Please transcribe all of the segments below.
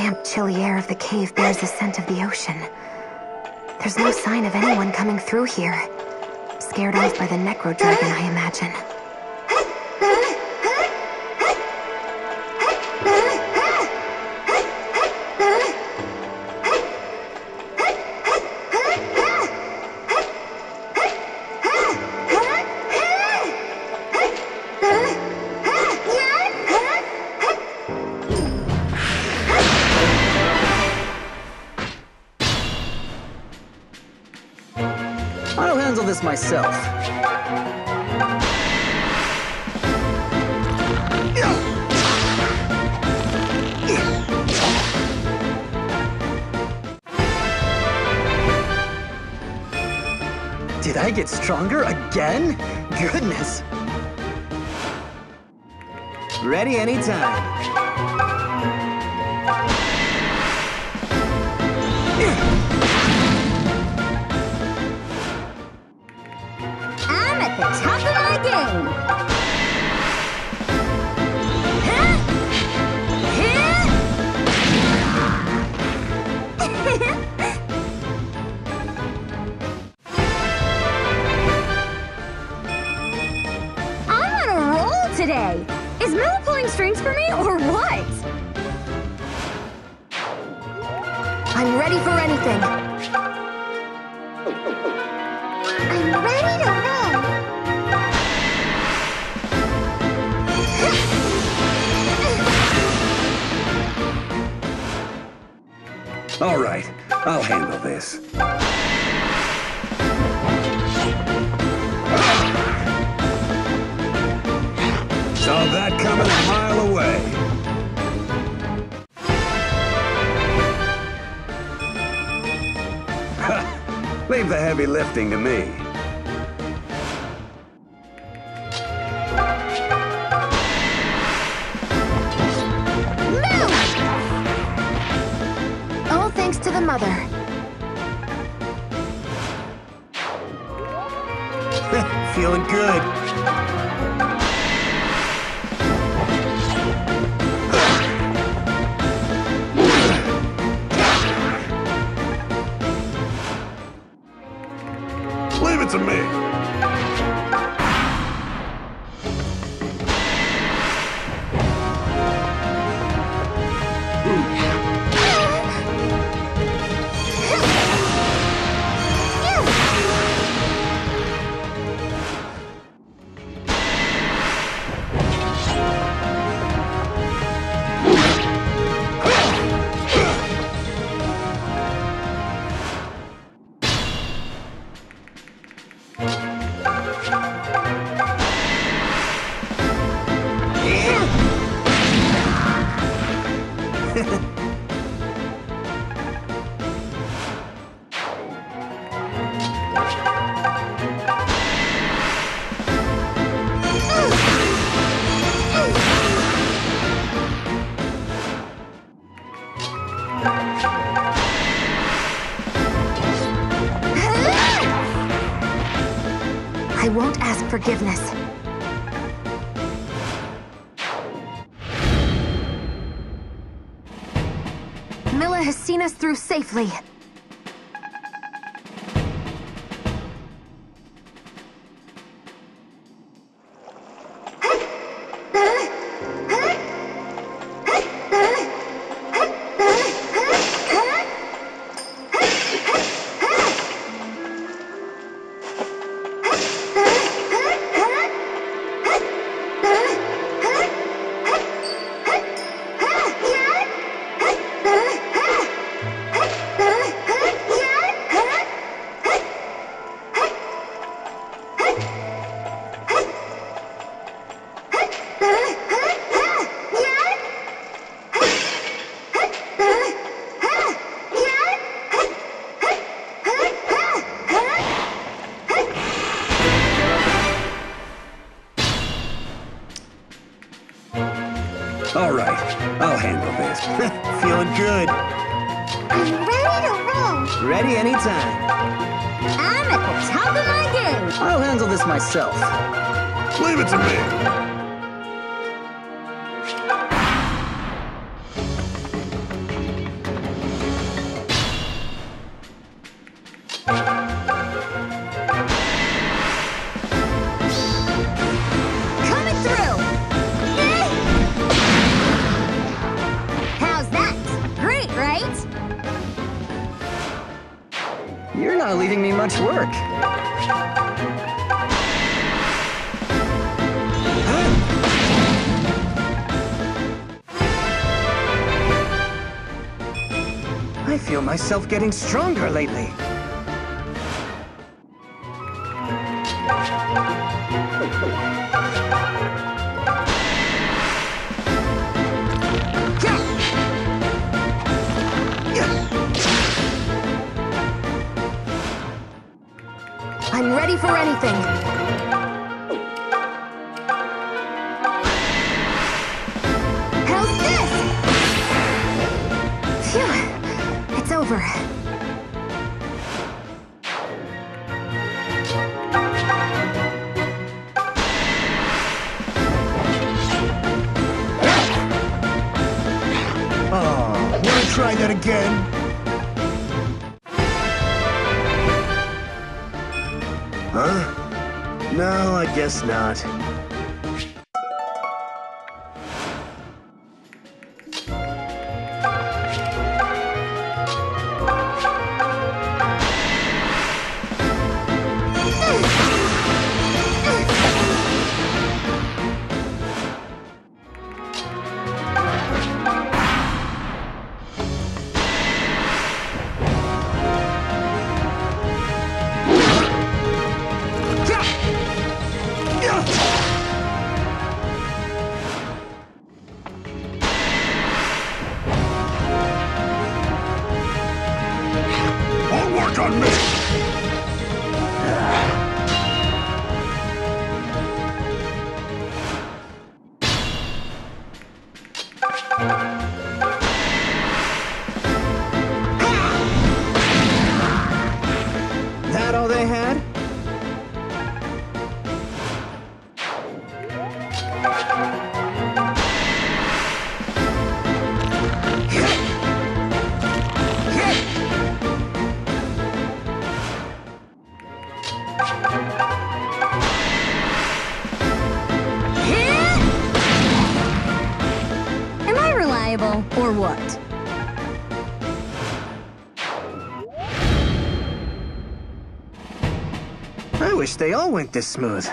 damp, chilly air of the cave bears the scent of the ocean. There's no sign of anyone coming through here. Scared off by the Necro Dragon, I imagine. I'll handle this myself. Did I get stronger again? Goodness. Ready anytime. I'm at the top of my game. I'm on a roll today. Is Mela pulling strings for me or what? I'm ready for anything. I'm ready to roll. All right, I'll handle this. Saw that coming a mile away. Leave the heavy lifting to me. All thanks to the mother. Feeling good. Leave it to me. I won't ask forgiveness. Mila has seen us through safely. All right, I'll handle this. Feeling good. I'm ready to roll. Ready anytime. I'm at the top of my game. I'll handle this myself. Leave it to me. You're not leaving me much work. I feel myself getting stronger lately. I'm ready for anything. How's this? Phew, it's over. Oh, wanna try that again? Huh? No, I guess not. On me! That all they had? Am I reliable, or what? I wish they all went this smooth.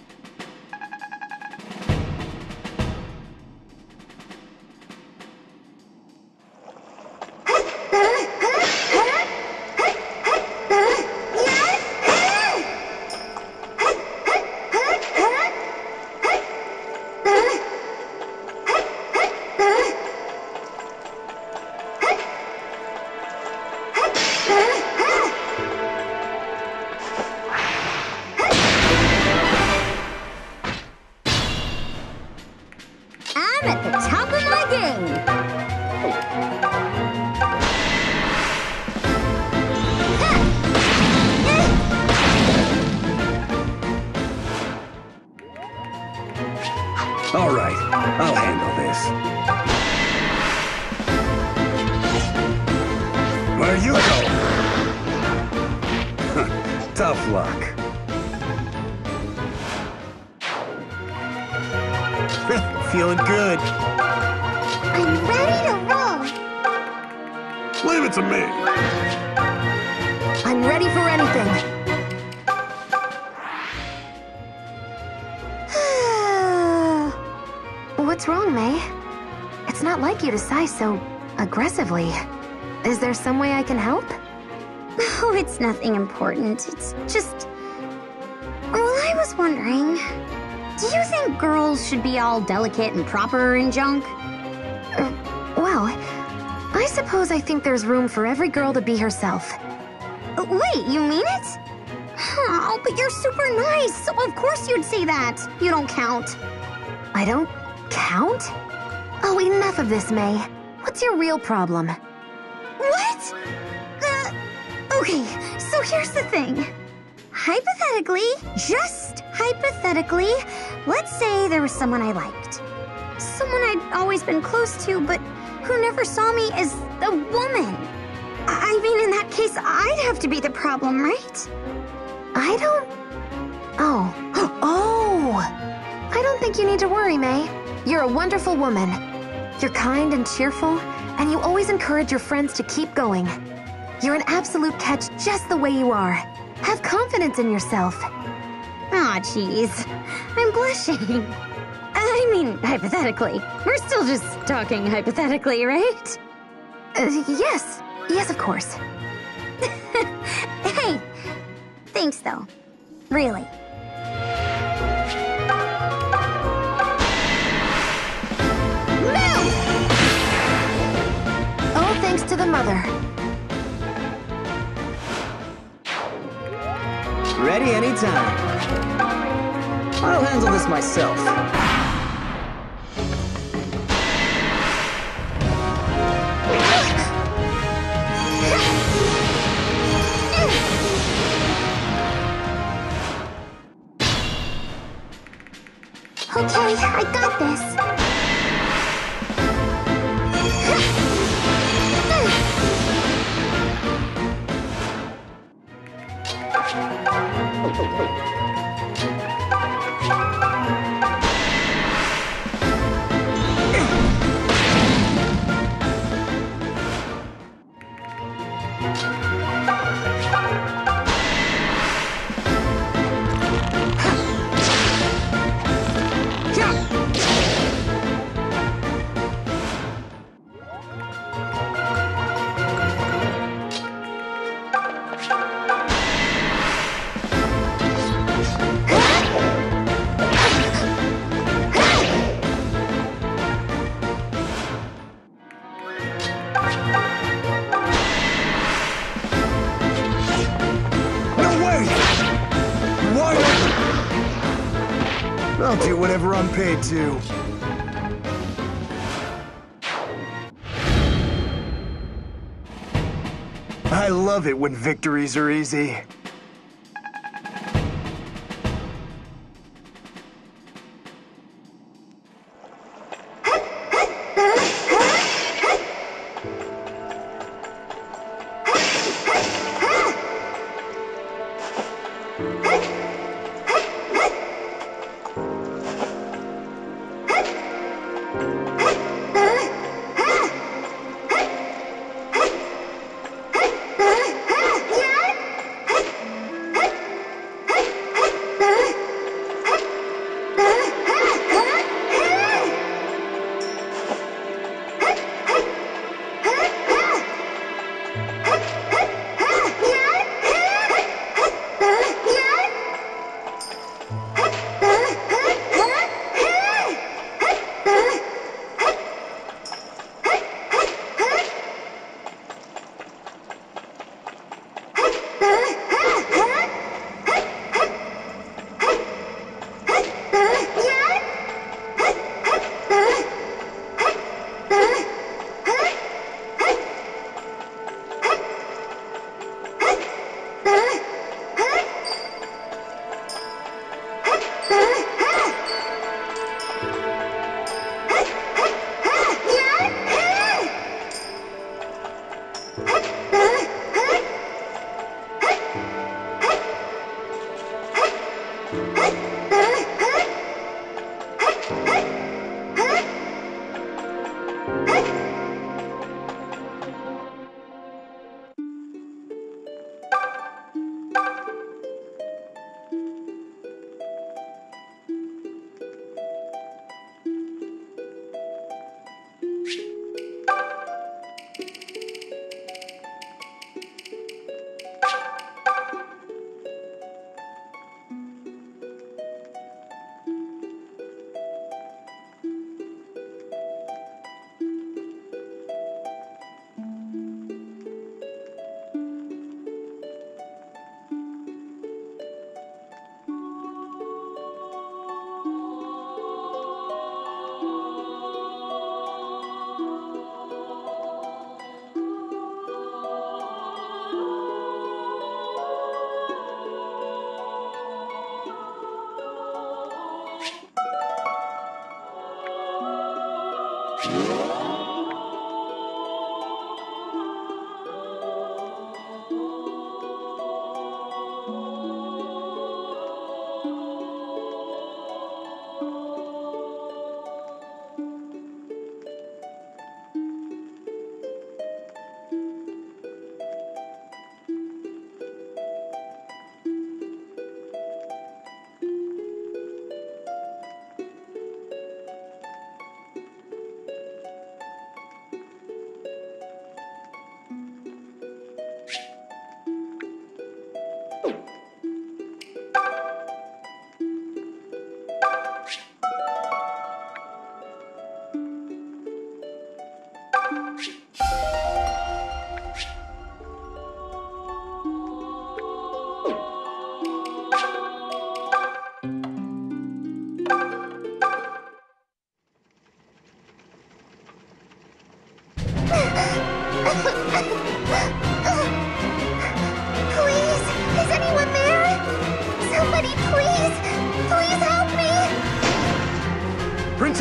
I'm at the top of my game. All right, I'll handle this. Where you go? Tough luck. Feeling good. I'm ready to roll. Leave it to me. I'm ready for anything. What's wrong, May? It's not like you to sigh so aggressively. Is there some way I can help? Oh, it's nothing important. It's just... Well, I was wondering... Do you think girls should be all delicate and proper and junk? Well, I suppose I think there's room for every girl to be herself. Wait, you mean it? Oh, but you're super nice, so of course you'd say that. You don't count. I don't count? Oh, enough of this, May. What's your real problem? What? Okay, so here's the thing. Hypothetically, just hypothetically, let's say there was someone I liked. Someone I'd always been close to, but who never saw me as a woman. I mean, in that case, I'd have to be the problem, right? I don't... Oh. Oh! I don't think you need to worry, May. You're a wonderful woman. You're kind and cheerful, and you always encourage your friends to keep going. You're an absolute catch just the way you are. Have confidence in yourself. Aw, jeez. I'm blushing. I mean, hypothetically. We're still just talking hypothetically, right? Yes. Yes, of course. Hey, thanks though. Really. Move! All thanks to the mother. Ready anytime. I'll handle this myself. Okay, I got this. I'll do whatever I'm paid to. I love it when victories are easy.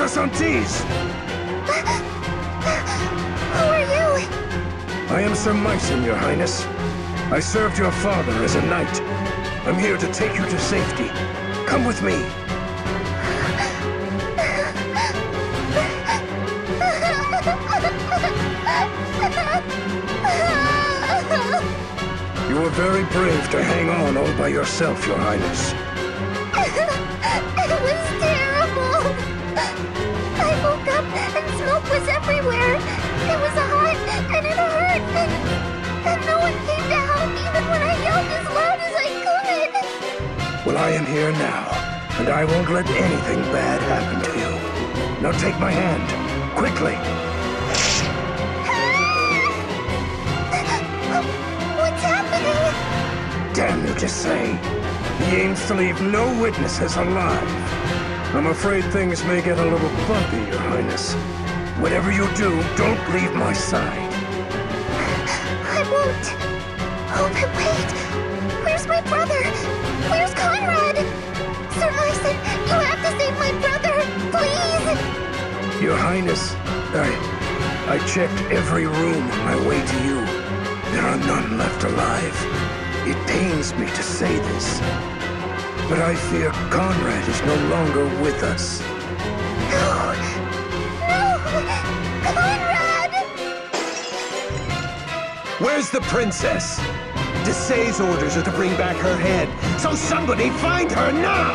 Passantes! Who are you? I am Sir Mycen, Your Highness. I served your father as a knight. I'm here to take you to safety. Come with me. You were very brave to hang on all by yourself, Your Highness. It was terrible. I woke up and smoke was everywhere. It was hot and it hurt and no one came to help even when I yelled as loud as I could. Well, I am here now, and I won't let anything bad happen to you. Now take my hand, quickly. What's happening? Damn you, just say. He aims to leave no witnesses alive. I'm afraid things may get a little bumpy, Your Highness. Whatever you do, don't leave my side. I won't. Oh, but wait. Where's my brother? Where's Conrad? Sir Mycen, you have to save my brother, please! Your Highness, I checked every room on my way to you. There are none left alive. It pains me to say this, but I fear Conrad is no longer with us. No! No! Conrad! Where's the princess? Desay's orders are to bring back her head, so somebody find her now!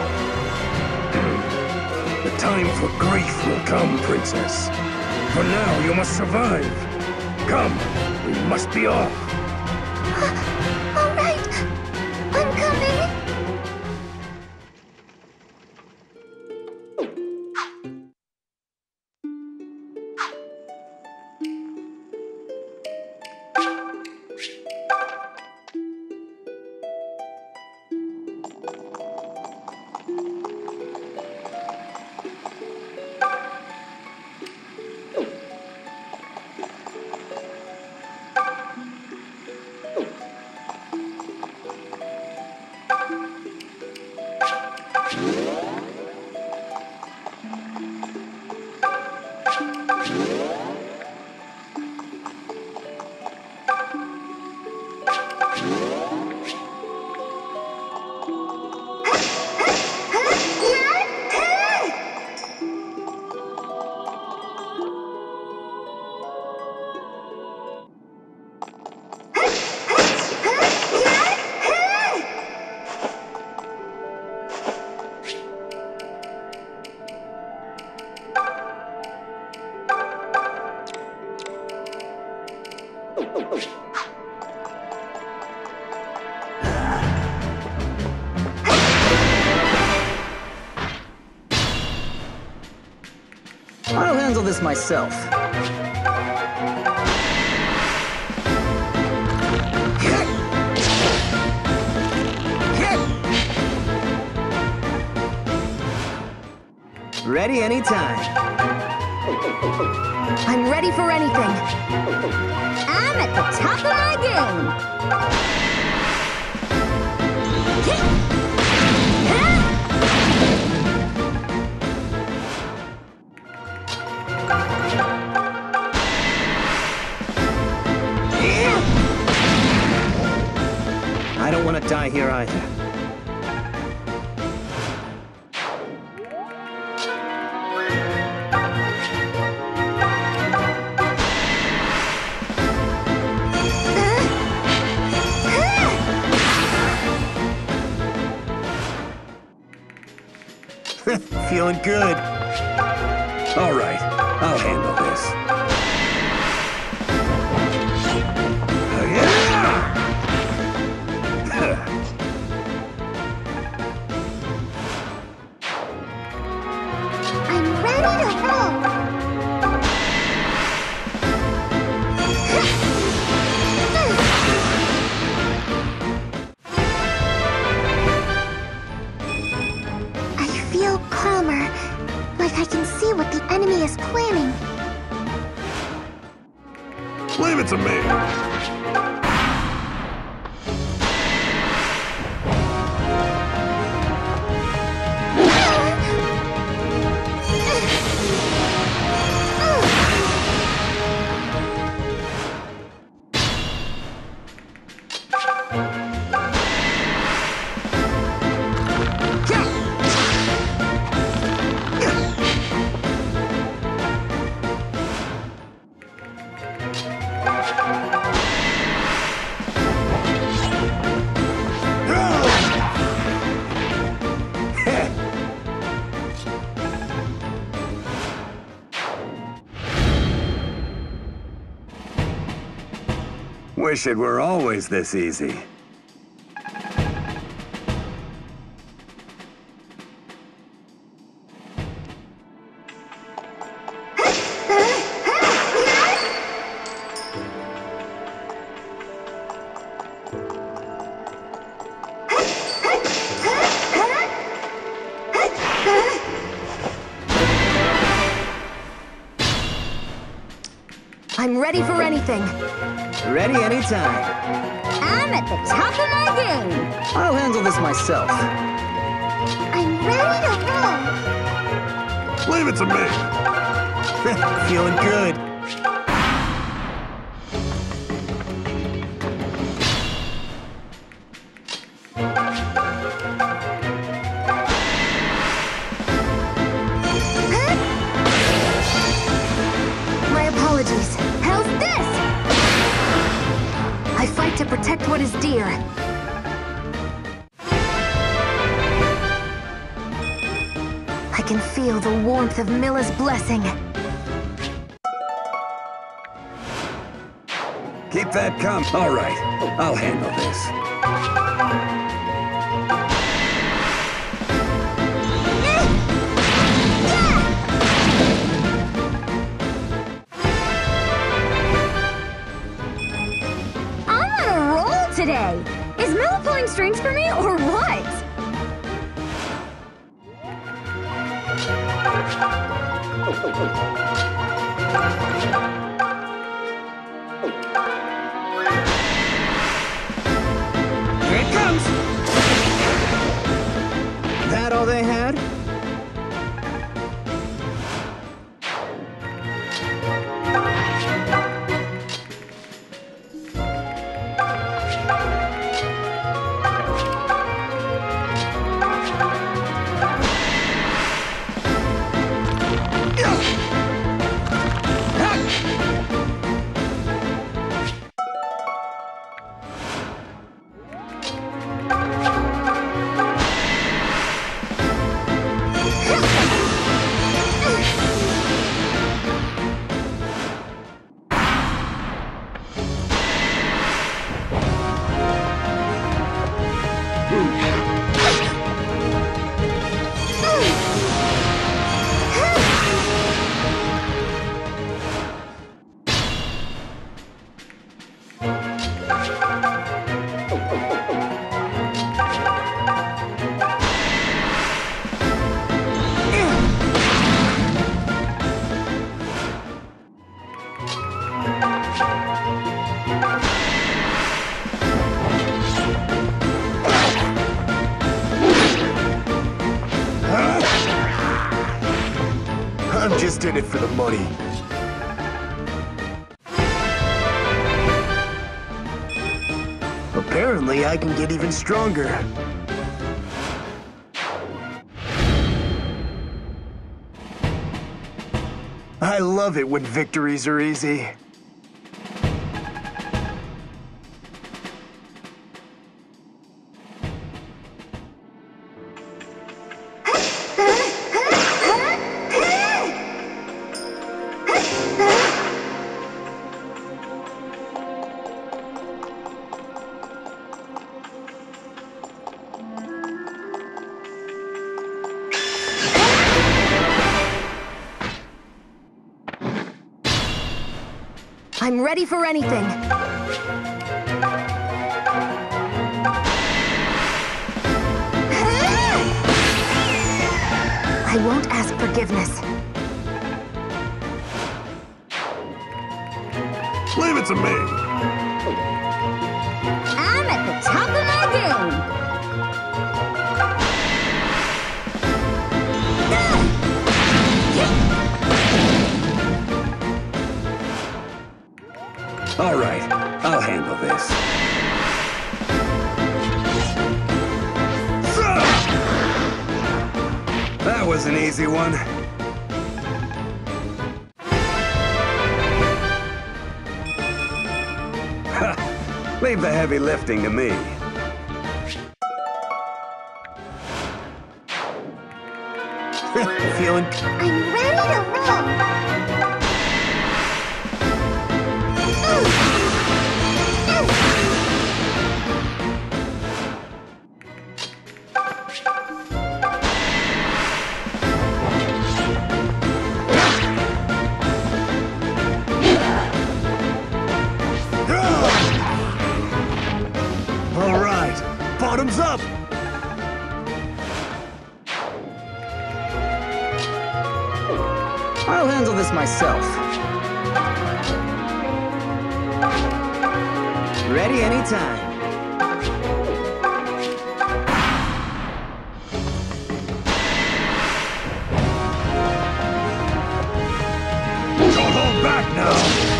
The time for grief will come, Princess. For now, you must survive. Come, we must be off. All right. I'm coming. I'll handle this myself. Ready anytime. I'm ready for anything. I'm at the top of my game. I don't want to die here either. Feeling good. All right, I'll handle this. I'm ready to roll. I feel calmer, like I can see what the enemy is planning. Leave it to me. Wish it were always this easy. I'm ready for anything. Ready anytime. I'm at the top of my game. I'll handle this myself. I'm ready to roll. Leave it to me. Feeling good. My apologies. How's this? I fight to protect what is dear. I can feel the warmth of Milla's blessing. Keep that calm. All right, I'll handle this. I'm on a roll today. Is Mila pulling strings for me or what? Here it comes. That all they had? I'm just in it for the money. Apparently, I can get even stronger. I love it when victories are easy. I'm ready for anything. I won't ask forgiveness. Leave it to me. I'm at the top of my game. All right, I'll handle this. That was an easy one. Leave the heavy lifting to me. Feeling... I'm ready to roll. Bottoms up! I'll handle this myself. Ready anytime. Don't hold back now!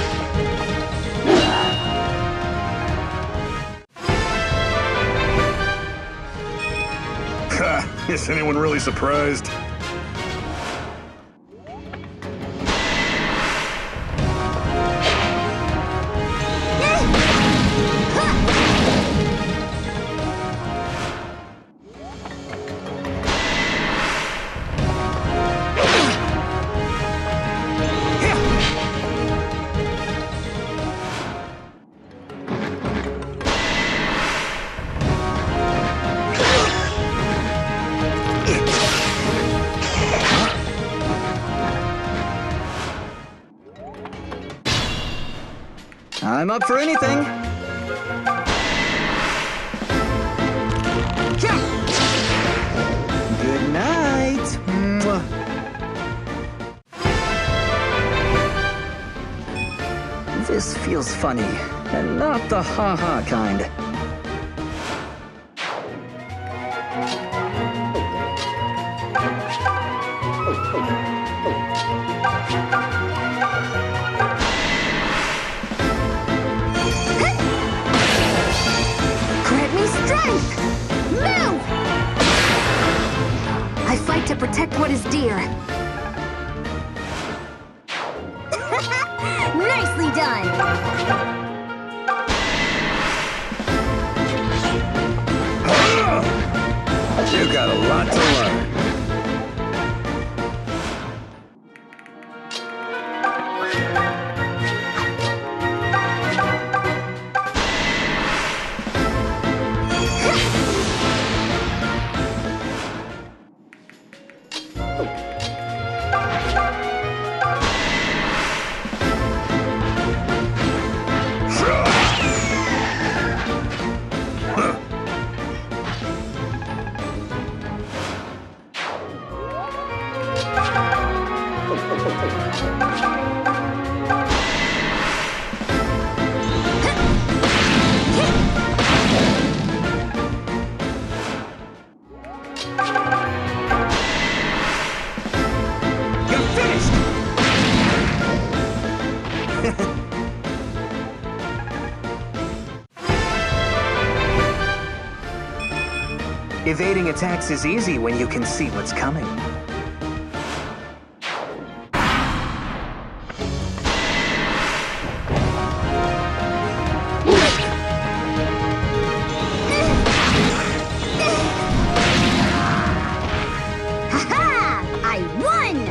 Ha! Is anyone really surprised? I'm up for anything. Good night. Mwah. This feels funny, and not the ha-ha kind. To protect what is dear. Nicely done! You got a lot to learn. Evading attacks is easy when you can see what's coming. Ha-ha! I won!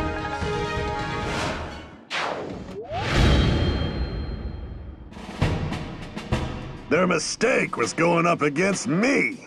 Their mistake was going up against me.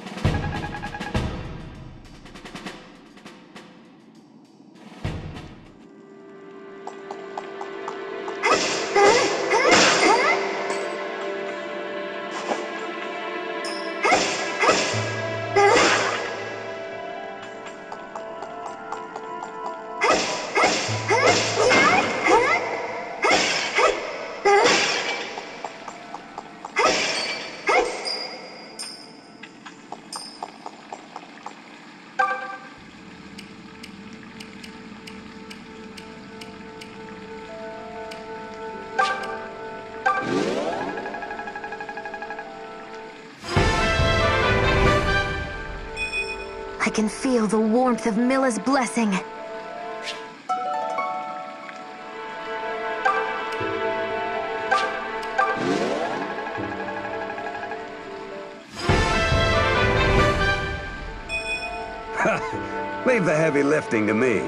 I can feel the warmth of Milla's blessing. Leave the heavy lifting to me.